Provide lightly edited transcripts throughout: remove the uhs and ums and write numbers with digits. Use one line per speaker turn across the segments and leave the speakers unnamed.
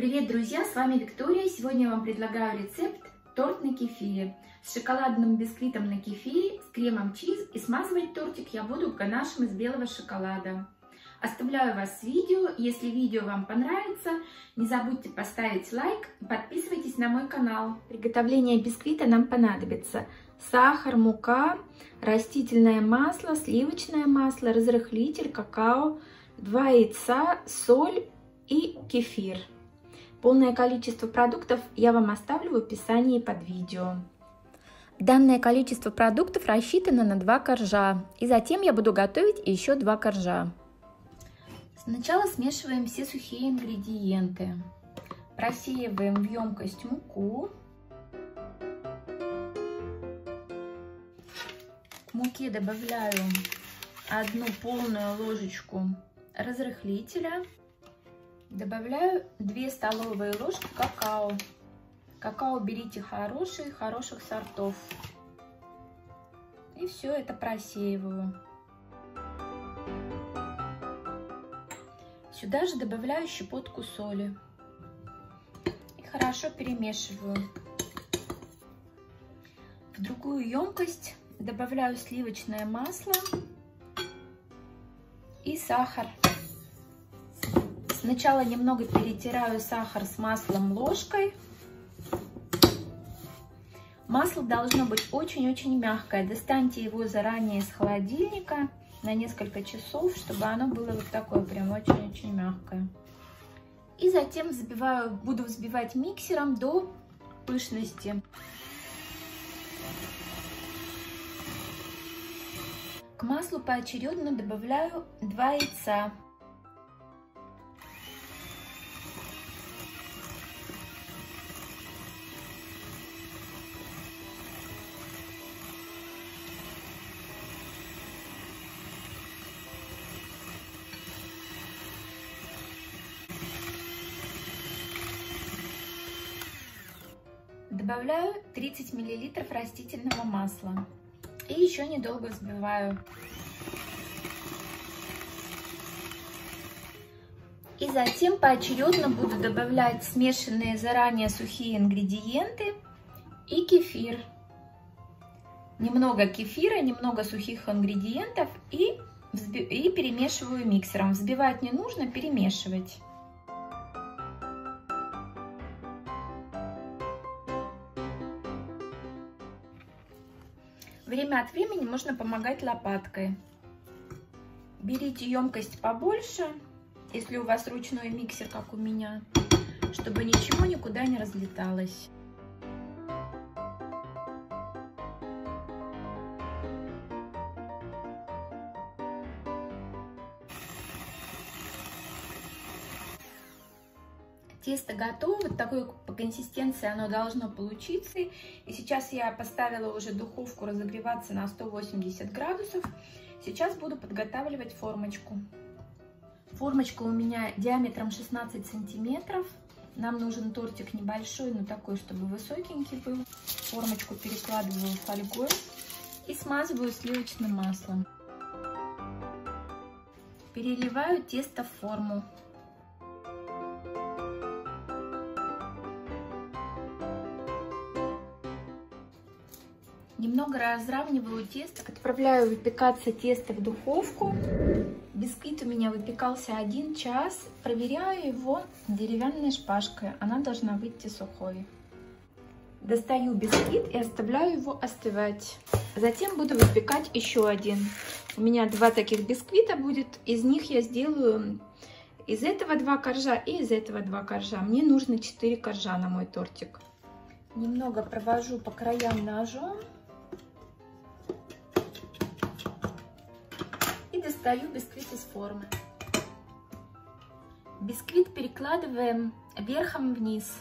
Привет, друзья! С вами Виктория. Сегодня я вам предлагаю рецепт торт на кефире с шоколадным бисквитом на кефире, с кремом чиз, и смазывать тортик я буду ганашем из белого шоколада. Оставляю вас с видео. Если видео вам понравится, не забудьте поставить лайк и подписывайтесь на мой канал. Для приготовления бисквита нам понадобится сахар, мука, растительное масло, сливочное масло, разрыхлитель, какао, 2 яйца, соль и кефир. Полное количество продуктов я вам оставлю в описании под видео. Данное количество продуктов рассчитано на 2 коржа. И затем я буду готовить еще 2 коржа. Сначала смешиваем все сухие ингредиенты. Просеиваем в емкость муку. К муке добавляю 1 полную ложечку разрыхлителя. Добавляю 2 столовые ложки какао. Какао берите хороших сортов. И все это просеиваю. Сюда же добавляю щепотку соли. И хорошо перемешиваю. В другую емкость добавляю сливочное масло и сахар. Сначала немного перетираю сахар с маслом ложкой. Масло должно быть очень-очень мягкое. Достаньте его заранее из холодильника на несколько часов, чтобы оно было вот такое прям очень-очень мягкое. И затем буду взбивать миксером до пышности. К маслу поочередно добавляю 2 яйца. Добавляю 30 мл растительного масла и еще недолго взбиваю. И затем поочередно буду добавлять смешанные заранее сухие ингредиенты и кефир. Немного кефира, немного сухих ингредиентов и перемешиваю миксером. Взбивать не нужно, перемешивать. Время от времени можно помогать лопаткой. Берите емкость побольше, если у вас ручной миксер, как у меня, чтобы ничего никуда не разлеталось. Тесто готово, вот такой по консистенции оно должно получиться. И сейчас я поставила уже духовку разогреваться на 180 градусов. Сейчас буду подготавливать формочку. Формочка у меня диаметром 16 сантиметров. Нам нужен тортик небольшой, но такой, чтобы высокенький был. Формочку перекладываю фольгой и смазываю сливочным маслом. Переливаю тесто в форму. Немного разравниваю тесто. Отправляю выпекаться тесто в духовку. Бисквит у меня выпекался 1 час. Проверяю его деревянной шпажкой. Она должна выйти сухой. Достаю бисквит и оставляю его остывать. Затем буду выпекать еще один. У меня 2 таких бисквита будет. Из них я сделаю из этого 2 коржа и из этого 2 коржа. Мне нужно 4 коржа на мой тортик. Немного провожу по краям ножом. Достаю бисквит из формы. Бисквит перекладываем верхом вниз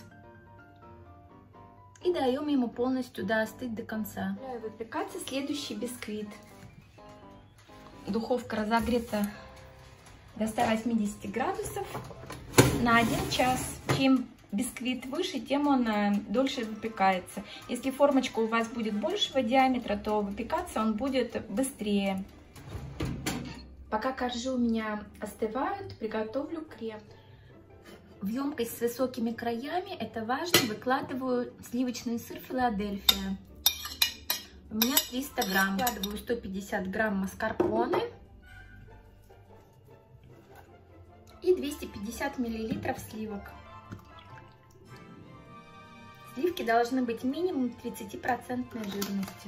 и даем ему полностью остыть до конца. Выпекаться следующий бисквит. Духовка разогрета до 180 градусов на 1 час. Чем бисквит выше, тем он дольше выпекается. Если формочка у вас будет большего диаметра, то выпекаться он будет быстрее. Пока коржи у меня остывают, приготовлю крем. В емкость с высокими краями, это важно, выкладываю сливочный сыр Филадельфия. У меня 300 грамм. Выкладываю 150 грамм маскарпоне и 250 миллилитров сливок. Сливки должны быть минимум 30% жирности.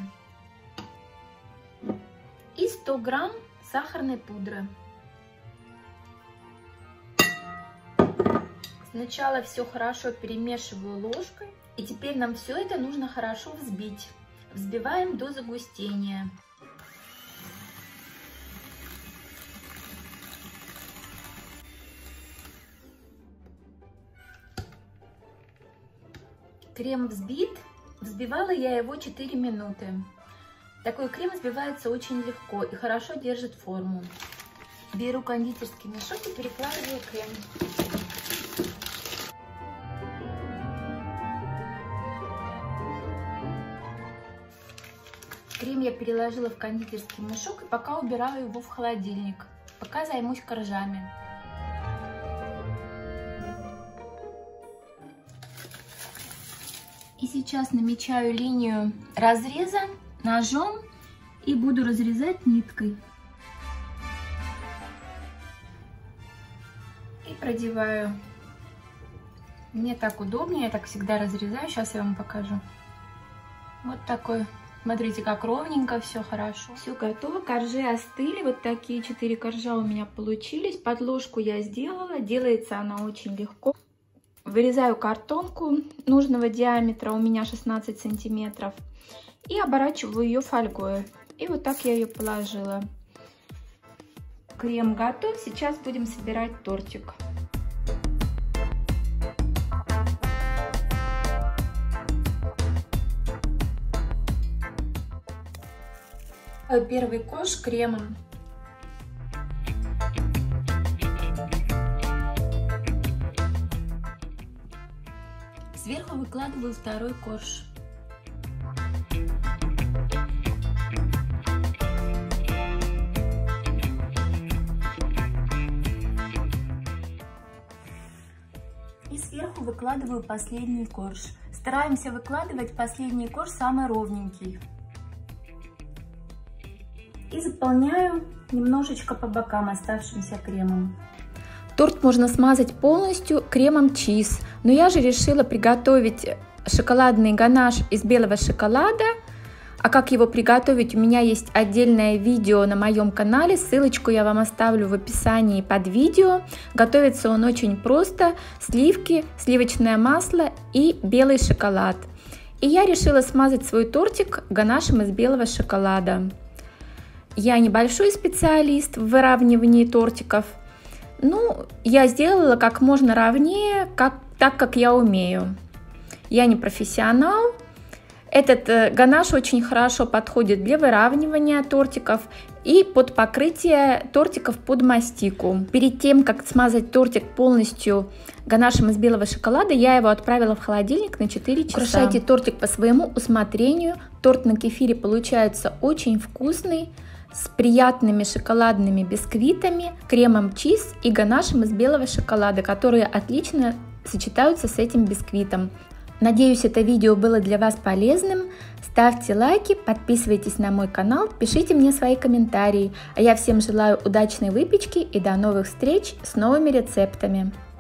И 100 грамм сахарной пудры. Сначала все хорошо перемешиваю ложкой. И теперь нам все это нужно хорошо взбить. Взбиваем до загустения. Крем взбит. Взбивала я его 4 минуты. Такой крем взбивается очень легко и хорошо держит форму. Беру кондитерский мешок и перекладываю крем. Крем я переложила в кондитерский мешок и пока убираю его в холодильник. Пока займусь коржами. И сейчас намечаю линию разреза ножом и буду разрезать ниткой. И продеваю. Мне так удобнее, я так всегда разрезаю. Сейчас я вам покажу. Вот такой. Смотрите, как ровненько, все хорошо. Все готово, коржи остыли. Вот такие 4 коржа у меня получились. Подложку я сделала. Делается она очень легко. Вырезаю картонку нужного диаметра, у меня 16 сантиметров. И оборачиваю ее фольгой. И вот так я ее положила. Крем готов. Сейчас будем собирать тортик. Первый корж кремом. Сверху выкладываю второй корж. И сверху выкладываю последний корж. Стараемся выкладывать последний корж самый ровненький. И заполняю немножечко по бокам оставшимся кремом. Торт можно смазать полностью кремом чиз, но я же решила приготовить шоколадный ганаш из белого шоколада. А как его приготовить, у меня есть отдельное видео на моем канале, ссылочку я вам оставлю в описании под видео. Готовится он очень просто: сливки, сливочное масло и белый шоколад. И я решила смазать свой тортик ганашем из белого шоколада. Я небольшой специалист в выравнивании тортиков. Ну, я сделала как можно ровнее, так как я умею. Я не профессионал. Этот ганаш очень хорошо подходит для выравнивания тортиков и под покрытие тортиков под мастику. Перед тем, как смазать тортик полностью ганашем из белого шоколада, я его отправила в холодильник на 4 часа. Украшайте тортик по своему усмотрению. Торт на кефире получается очень вкусный, с приятными шоколадными бисквитами, кремом чиз и ганашем из белого шоколада, которые отлично сочетаются с этим бисквитом. Надеюсь, это видео было для вас полезным. Ставьте лайки, подписывайтесь на мой канал, пишите мне свои комментарии. А я всем желаю удачной выпечки и до новых встреч с новыми рецептами.